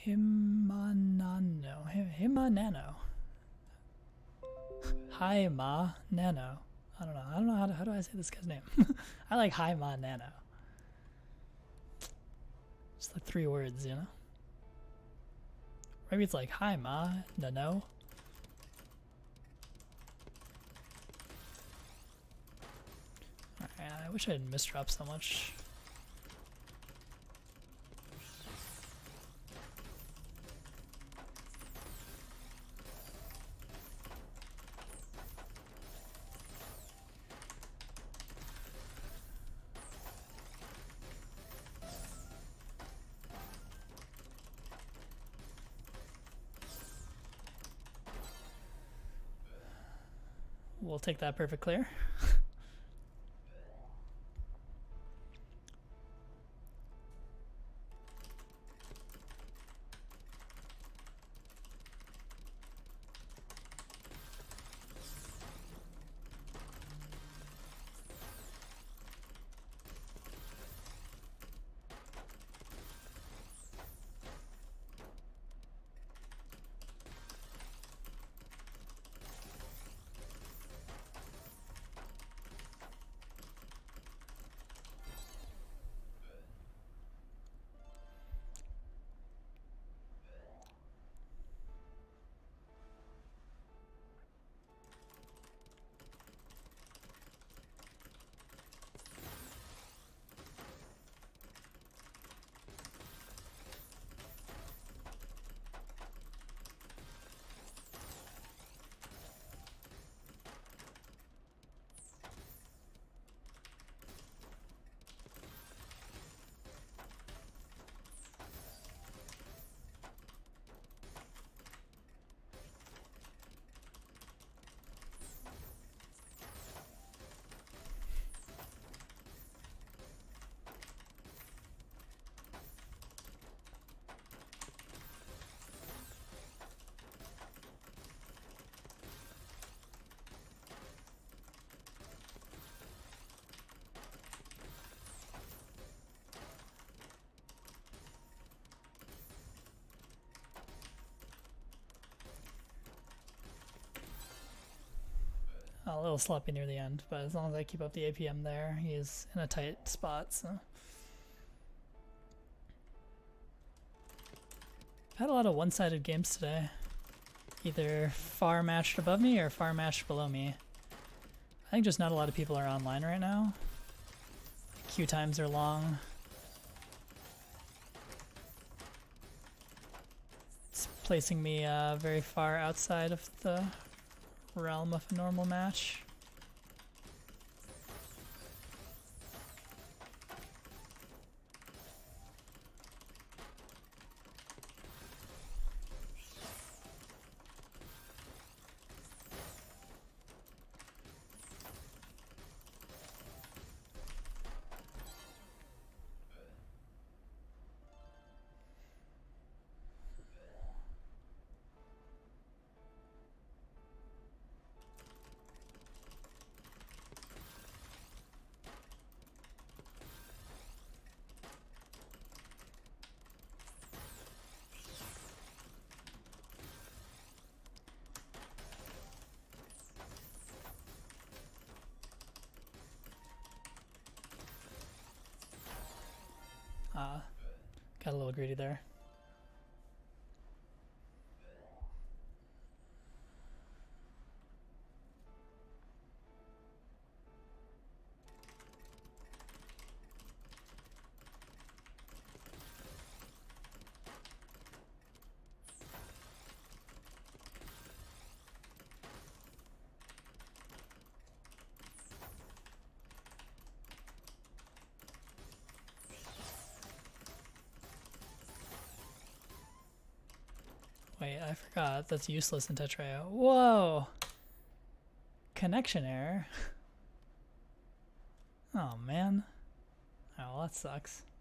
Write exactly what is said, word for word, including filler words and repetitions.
himanano. Himanano. Himanano. I don't know. I don't know how, to, how do I say this guy's name. I like himanano. Just like three words, you know? Maybe it's like hi ma, no no. Alright, I wish I didn't misdrop so much. We'll take that perfect clear. A little sloppy near the end, but as long as I keep up the A P M there, he is in a tight spot, so. I've had a lot of one-sided games today. Either far matched above me or far matched below me. I think just not a lot of people are online right now. Queue times are long. It's placing me uh, very far outside of the realm of a normal match. Uh, got a little greedy there. Wait, I forgot. That's useless in tetraleague. Whoa! Connection error. Oh man. Oh, well, that sucks.